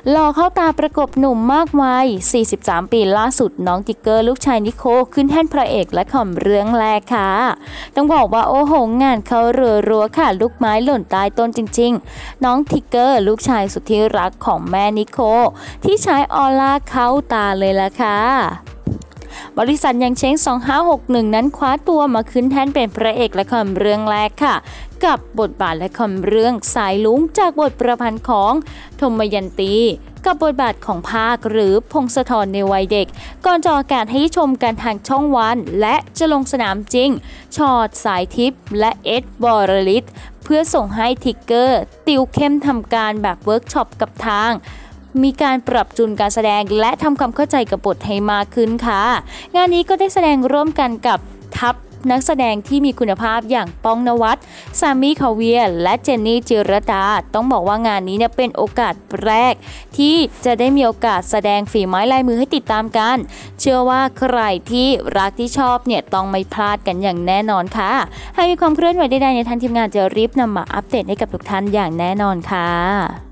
หล่อเข้าตาประกบหนุ่มมากวัย43 ปีล่าสุดน้องทิกเกอร์ลูกชายนิโคขึ้นแท่นพระเอกและคอมเรื่องแรกค่ะต้องบอกว่าโอ้โหงานเขารัวๆค่ะลูกไม้หล่นใต้ต้นจริงๆน้องทิกเกอร์ลูกชายสุดที่รักของแม่นิโคที่ใช้ออร่าเข้าตาเลยล่ะค่ะบริษัทยังเช้ง2561นั้นคว้าตัวมาขึ้นแท่นเป็นพระเอกละครเรื่องแรกค่ะกับบทบาทละครเรื่องสายลุ้งจากบทประพันธ์ของธมยันตีกับบทบาทของภาคหรือพงศธรในวัยเด็กก่อนจะออกอากาศให้ชมกันทางช่องวันและจะลงสนามจริงชอดสายทิพย์และเอ็ดบอรลิตเพื่อส่งให้ทิกเกอร์ติวเข้มทำการแบบเวิร์กช็อปกับทางมีการปรับจูนการแสดงและทำความเข้าใจกับบทให้มากขึ้นค่ะงานนี้ก็ได้แสดงร่วมกันกับทัพนักแสดงที่มีคุณภาพอย่างป้องนวัตสามีคาเวียและเจนนี่จิรดาต้องบอกว่างานนี้เนี่ยเป็นโอกาสแรกที่จะได้มีโอกาสแสดงฝีไม้ลายมือให้ติดตามกันเชื่อว่าใครที่รักที่ชอบเนี่ยต้องไม่พลาดกันอย่างแน่นอนค่ะหากมีความเคลื่อนไหวใดๆในทางทีมงานจะรีบนำมาอัปเดตให้กับทุกท่านอย่างแน่นอนค่ะ